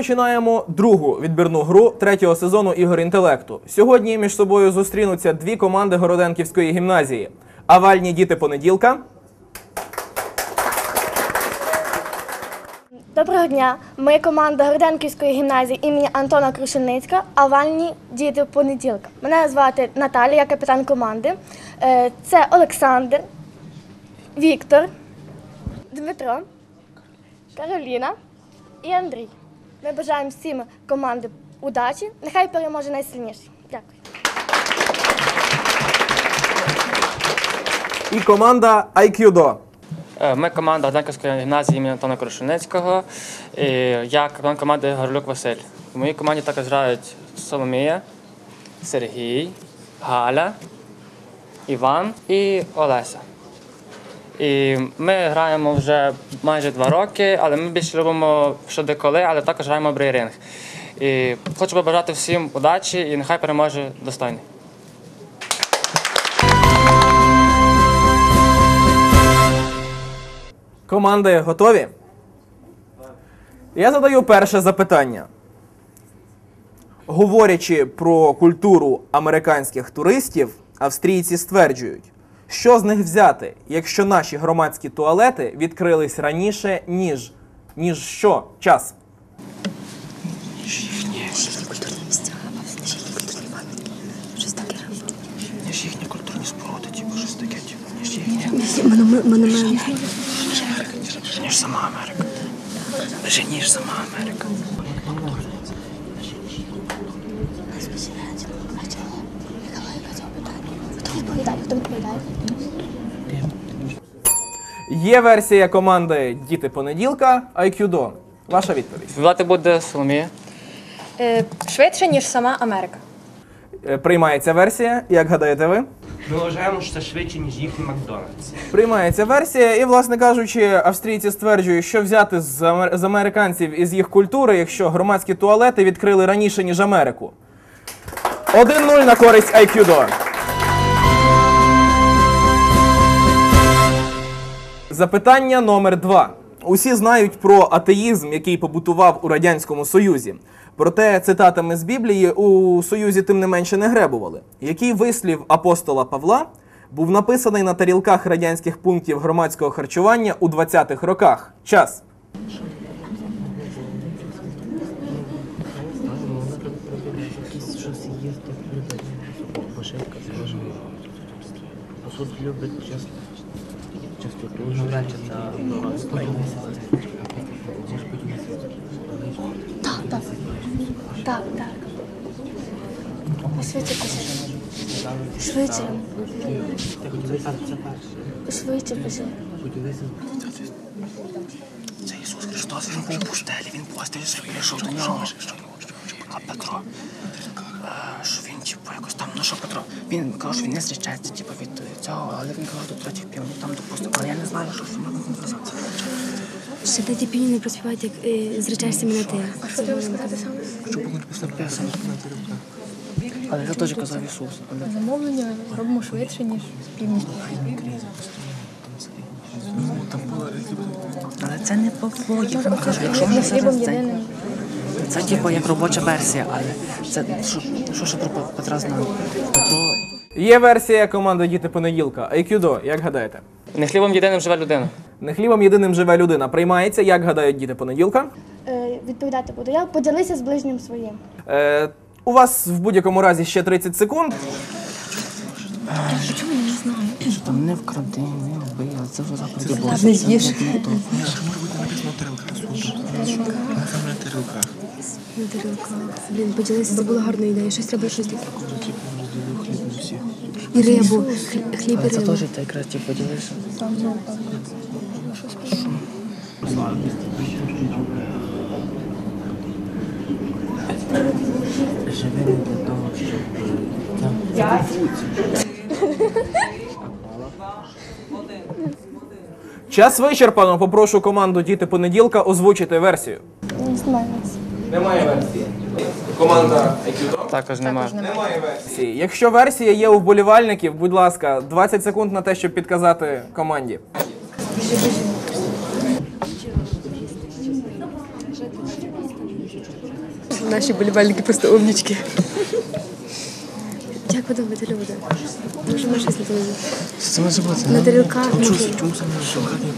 Розпочинаємо другу відбірну гру третього сезону ігор інтелекту. Сьогодні між собою зустрінуться дві команди Городенківської гімназії. Авальні діти понеділка. Доброго дня! Ми команда Городенківської гімназії імені Антона Крушельницького, Авальні діти понеділка. Мене звати Наталія, я капітан команди. Це Олександр, Віктор, Дмитро, Кароліна і Андрій. Ми бажаємо всім команди удачі. Нехай переможе найсильніший. Дякую. І команда Айкюдо. Ми команда Городенківської гімназії імені Антона Крушельницького. Я капітан команди Горлюк Василь. У моїй команді також грають Соломія, Сергій, Галя, Іван і Олеся. І ми граємо вже майже 2 роки, але ми більше любимо що деколи, але також граємо брейринг. І хочу побажати всім удачі і нехай переможе достойний. Команди готові? Я задаю перше запитання. Говорячи про культуру американських туристів, австрійці стверджують, що з них взяти, якщо наші громадські туалети відкрились раніше, ніж що? Час. Їхні культурні місця, їхні культурні пам'ятки. Щось таке. Ніж їхні культурні споруди, щось таке. Ніж їхні монумент. Ніж сама Америка. Ніж сама Америка. Хто відповідає? Є версія команди «Діти понеділка» Айкюдо. Ваша відповідь. Відповідати буде Соломія. Швидше, ніж сама Америка. Приймається версія. Як гадаєте ви? Ми вважаємо, що це швидше, ніж їхній Макдональдс. Приймається версія, і, власне кажучи, австрійці стверджують, що взяти з американців із їх культури, якщо громадські туалети відкрили раніше, ніж Америку. 1-0 на користь Айкюдо. Запитання номер 2. Усі знають про атеїзм, який побутував у Радянському Союзі. Проте цитатами з Біблії у Союзі тим не менше не гребували. Який вислів апостола Павла був написаний на тарілках радянських пунктів громадського харчування у 20-х роках? Час. Так. Швидше пиши. Швидше. Швидше пиши. Це Ісус Христос, він був у пустелі, він постель прийшов до нього. А Петро, що він, якось там, що Петро, він казав, що він не зречається, від цього, але він казав до 3 пів, там, допустимо, але я не знаю, що він можна казати. Ще ті півні не проспівають, як зречаєшся мене ти. А що ти сказати саме? Що було написано? Але це теж казав Ісус. Замовлення робимо швидше, ніж північ. Але це не Павло, я вам кажу, якщо ми зараз це як робоча версія, але це що ще про Петра знали? Петро... Є версія команди «Діти понеділка». Айкюдо, як гадаєте? Не хлібом єдиним живе людина. Не хлібом єдиним живе людина. Приймається, як гадають «Діти понеділка». Відповідати буду я. Поділися з ближнім своїм. У вас в будь-якому разі ще 30 секунд. Чому я не знаю? Що там не вкради, не вбий, але це вже заходи було. Не з'їш. На тарілках. Блін, поділися, це була гарна ідея. Щось треба щось таке. І рибу. Хліб і Це рибу. теж та якраз поділися. Живе не для того, щоб... Час вичерпано. Попрошу команду «Діти понеділка» озвучити версію. Не знаю нас. Немає версії. Команда Айкюдо? Також немає. Немає версії. Якщо версія є у вболівальників, будь ласка, 20 секунд на те, щоб підказати команді. Наші болівальники просто умнічки. Як ви думаєте, люди? Може, ми щось не знаю. Що це може бути? На тарілках. Чому саме на тарілках не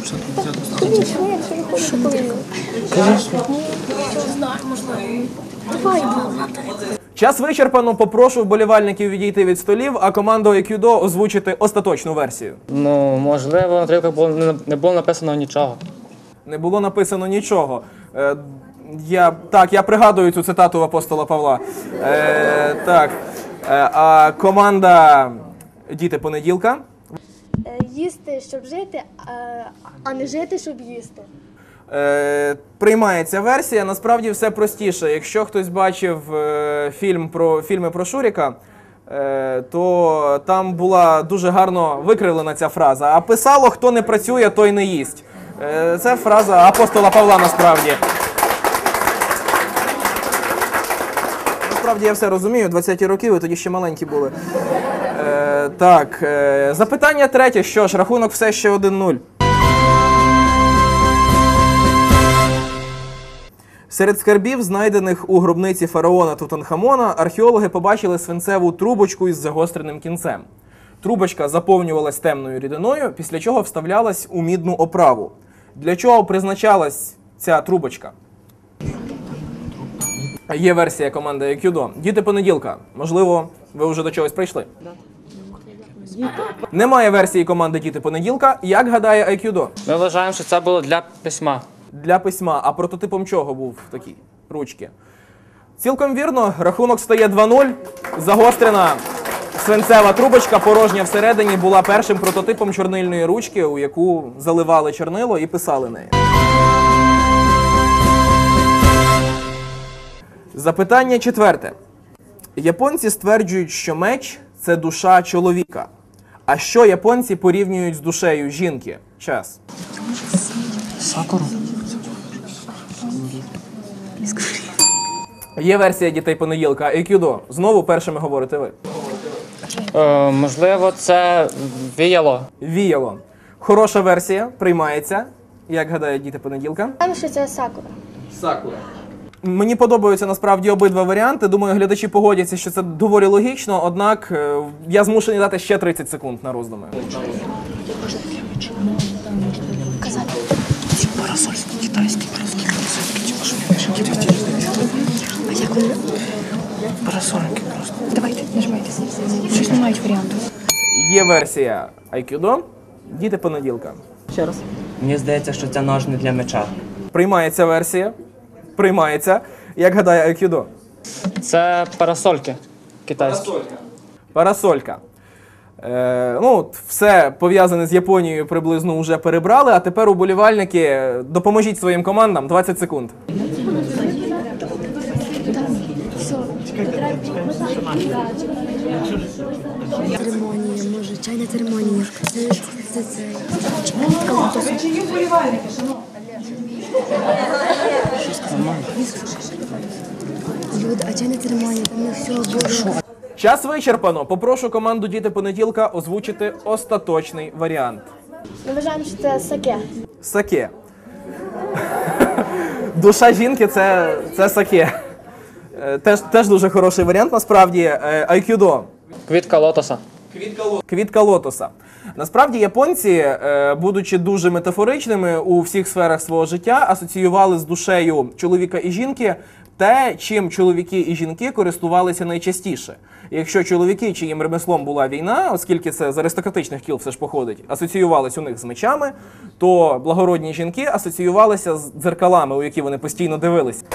почати? Час вичерпано. Попрошу вболівальників відійти від столів, а команду Айкюдо озвучити остаточну версію. Ну, можливо, на тарілках не було написано нічого. Не було написано нічого. Я пригадую цю цитату апостола Павла. А команда Діти понеділка. Їсти, щоб жити, а не жити, щоб їсти. Приймається версія. Насправді все простіше. Якщо хтось бачив фільми про Шуріка, то там була дуже гарно викривлена ця фраза. А писало, хто не працює, той не їсть. Це фраза апостола Павла насправді. Насправді я все розумію, 20-ті роки, ви тоді ще маленькі були. Запитання третє. Що ж, рахунок все ще 1-0. Серед скарбів, знайдених у гробниці фараона Тутанхамона, археологи побачили свинцеву трубочку із загостреним кінцем. Трубочка заповнювалась темною рідиною, після чого вставлялась у мідну оправу. Для чого призначалась ця трубочка? Є версія команди Айкюдо. Діти понеділка. Можливо, ви вже до чогось прийшли? Немає версії команди Діти понеділка. Як гадає Айкюдо? Ми вважаємо, що це було для письма. Для письма. А прототипом чого був такий? Ручки. Цілком вірно. Рахунок стає 2-0. Загострена свинцева трубочка, порожня всередині, була першим прототипом чорнильної ручки, у яку заливали чорнило і писали нею. Запитання четверте. Японці стверджують, що меч – це душа чоловіка. А що японці порівнюють з душею жінки? Час. Сакуру. Є версія Дітей понеділка. Айкюдо. Знову першими говорите ви. Можливо, це віяло. Віяло. Хороша версія. Приймається. Як гадають Діти понеділка? Там, що це сакура. Сакура. Мені подобаються насправді обидва варіанти. Думаю, глядачі погодяться, що це доволі логічно, однак я змушений дати ще 30 секунд на роздуми. Ці парасольські, китайські, парасольські, А як вони? парасольки просто. Давайте, нажимайте. Щось не мають варіанту. Є версія Айкюдо. Діти понеділка. Ще раз. Мені здається, що це ножни для меча. Приймається версія. Приймається. Як гадає Айкюдо? Це парасольки китайські. Парасолька. Все пов'язане з Японією приблизно вже перебрали, а тепер уболівальники, допоможіть своїм командам, 20 секунд. Церемонія, може, чайна церемонія. Люди, а чайна церемонія, там не все було. Час вичерпано. Попрошу команду Діти понеділка озвучити остаточний варіант. Ми вважаємо, що це саке. Саке. Душа жінки – це саке. Теж дуже хороший варіант, насправді. Айкюдо. Квітка лотоса. Квітка лотоса. Насправді японці, будучи дуже метафоричними у всіх сферах свого життя, асоціювали з душею чоловіка і жінки те, чим чоловіки і жінки користувалися найчастіше. Якщо чоловіки, чиїм ремеслом була війна, оскільки це з аристократичних кіл все ж походить, асоціювалися у них з мечами, то благородні жінки асоціювалися з дзеркалами, у які вони постійно дивилися.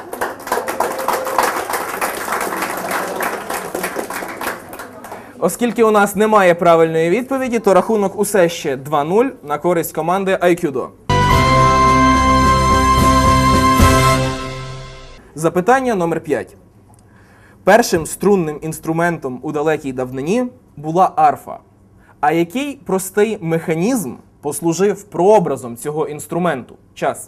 Оскільки у нас немає правильної відповіді, то рахунок усе ще 2-0 на користь команди Айкюдо. Запитання номер 5. Першим струнним інструментом у далекій давнині була арфа. А який простий механізм послужив прообразом цього інструменту? Час.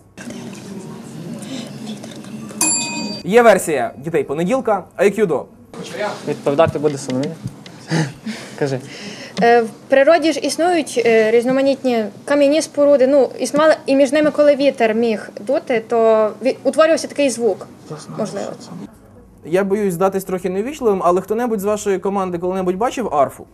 Є версія Дітей понеділка. Айкюдо. Відповідати буде Соломія. Кажи. В природі ж існують різноманітні кам'яні споруди. Існували і між ними, коли вітер міг дути, то утворювався такий звук. Можливо. Я боюсь здатись трохи невічливим, але хто-небудь з вашої команди коли-небудь бачив арфу?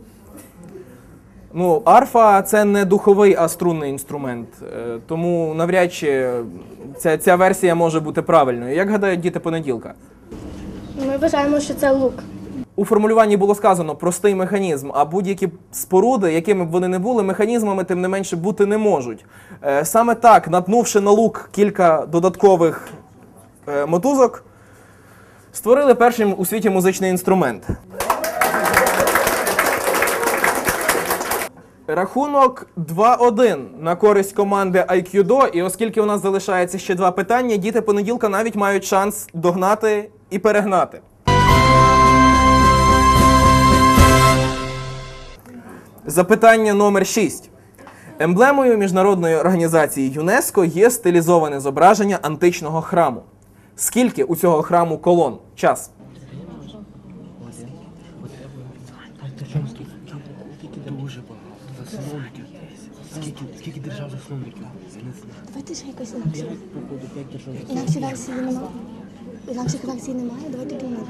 Ну, арфа – це не духовий, а струнний інструмент. Тому навряд чи ця версія може бути правильною. Як гадають діти понеділка? Ми вважаємо, що це лук. У формулюванні було сказано «простий механізм», а будь-які споруди, якими б вони не були, механізмами тим не менше бути не можуть. Саме так, напнувши на лук кілька додаткових мотузок, створили перший у світі музичний інструмент. Рахунок 2-1 на користь команди Айкюдо, і оскільки у нас залишається ще 2 питання, діти понеділка навіть мають шанс догнати і перегнати. Запитання номер 6. Емблемою міжнародної організації ЮНЕСКО є стилізоване зображення античного храму. Скільки у цього храму колон? Час. Скільки держав засновників? Давайте ще якось інакше. Інакші версії немає. Інакших версій немає, давайте думати.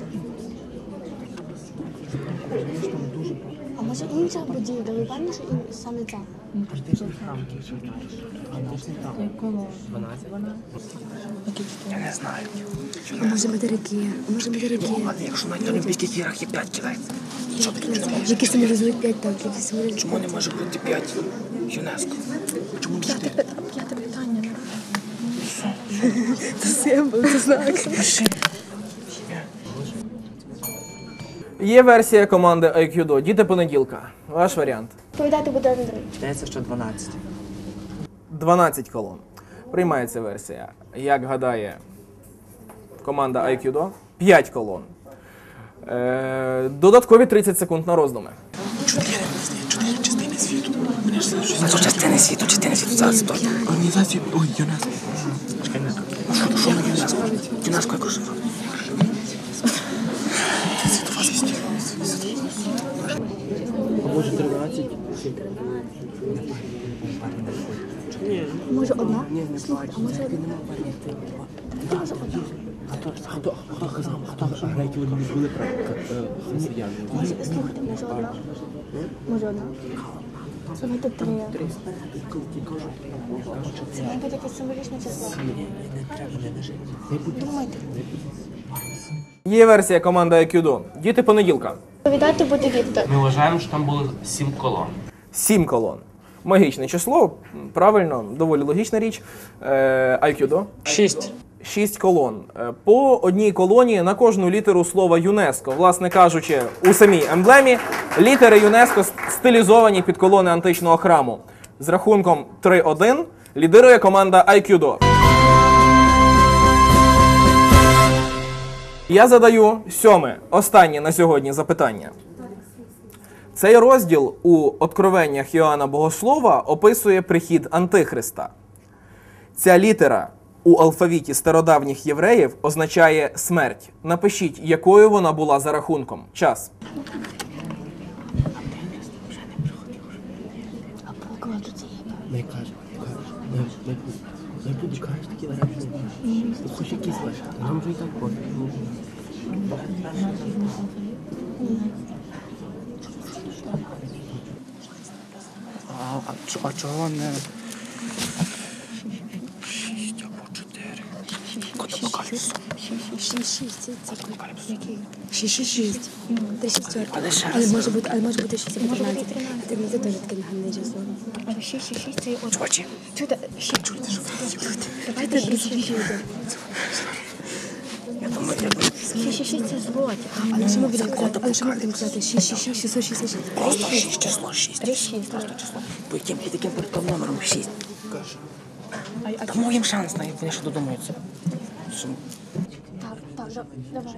А може інша будівля, ви певні, що саме ця? Я не знаю. А може материки? А може материки? Але якщо навіть на Олімпійських іграх є 5 кілець, що таке чому? Які символізують 5 так, які символізують. Чому не може бути 5 ЮНЕСКО? Чому 4? П'яте питання. Це символ, це знак. Є версія команди Айкюдо. Діти понеділка. Ваш варіант. Відповідати буде Андрій. Здається, що 12. 12 колон. Приймається версія. Як гадає команда Айкюдо? 5 колон. Додаткові 30 секунд на роздуми. 4 частини світу. Частини світу. Зараз. Організація. Ой, ЮНЕСКО. Що на ЮНЕСКо? ЮНЕСКо яку ж? Світова звістя. Може 13? Може одна? Слухай, а може одна? Хто греки вони не були про християни? Слухайте, може одна? Може одна? Давайте 3. Це має бути якесь символічне число. Думайте. Є версія команди Айкюдо. Діти понеділка. Відповідати буде Віктор. Ми вважаємо, що там було 7 колон. 7 колон. Магічне число. Правильно, доволі логічна річ. Айкюдо. 6. 6 колон. По одній колоні на кожну літеру слова ЮНЕСКО. Власне кажучи, у самій емблемі літери ЮНЕСКО стилізовані під колони античного храму. З рахунком 3-1 лідирує команда Айкюдо. Я задаю 7-ме, останнє на сьогодні запитання. Цей розділ у Откровеннях Йоанна Богослова описує прихід Антихриста. Ця літера у алфавіті стародавніх євреїв означає смерть. Напишіть, якою вона була за рахунком. Час. А прокладу цієї. Не кажу. Не буду кажеш такі варіанти. Хоч якісь варіанти. Нам вже і так пофіг. А чого не... 6 або 4? Кото покажеш? 6, це який? 6. 3 шістерки. Але може бути 6 або 13. Це теж таке нагальне число. Але 6 це от. Чувачі. Чуєте, 6. Давайте розуміємо. Я думаю, я... 6 це злоті. Але що ми будемо казати? 6, 666. Просто 6 число, 6. 6. Просто число. По яким під яким порядком номером 6? Дамо їм шанс, вони ще додумаються. Так, давай.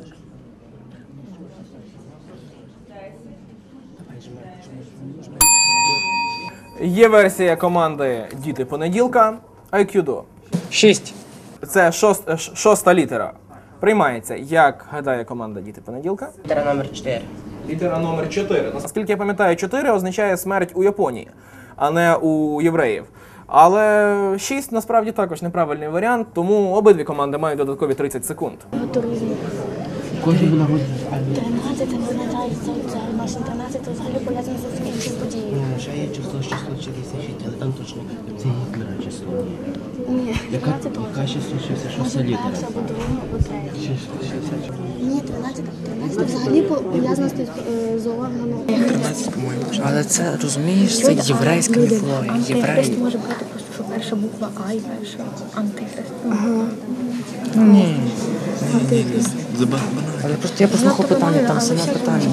Є версія команди Діти понеділка Айкюдо. 6. Це шоста літера. Приймається. Як гадає команда Діти понеділка? Літера номер 4. Літера номер 4. Наскільки я пам'ятаю, 4 означає смерть у Японії, а не у євреїв. Але 6 насправді також неправильний варіант, тому обидві команди мають додаткові 30 секунд. Туризм. Кожен винагодний. 13, не пам'ятаю, це наше 13, то взагалі пов'язано з іншою подією. Ще є число 666, але там точно це Гітлера число. Ні, Яка 666 літера? перша, або друга, або третя. Ні, 13 взагалі пов'язано з органом. 13, по-моєму. Але це, розумієш, це єврейська міфологія. Євреї. Може бути просто, що перша буква А і перша антихрист. Ну ні. Антихрист. Але просто я послухав питання, там саме питання.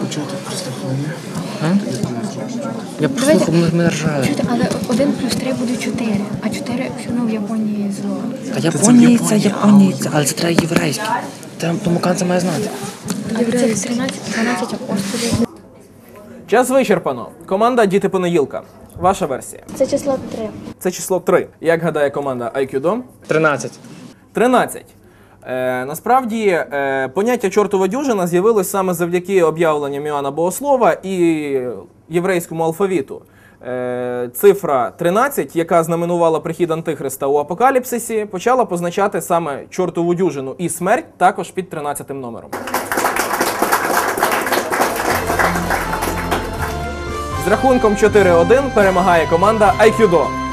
Я послухав, ми ржали. Чуєте, але 1 плюс 3 буде 4, а 4 все одно в Японії зло. Та Японія, це Японія, але це треба єврейське. Тому канця має знати. Але це 13-12 апостолів. Час вичерпано. Команда «Діти понеділка». Ваша версія. Це число 3. Це число 3. Як гадає команда Айкюдо? 13. 13. Насправді, поняття «чортова дюжина» з'явилось саме завдяки об'явленням Іоанна Богослова і єврейському алфавіту. Цифра 13, яка знаменувала прихід Антихриста у Апокаліпсисі, почала позначати саме чортову дюжину і смерть також під 13 номером. З рахунком 4-1 перемагає команда Айкюдо.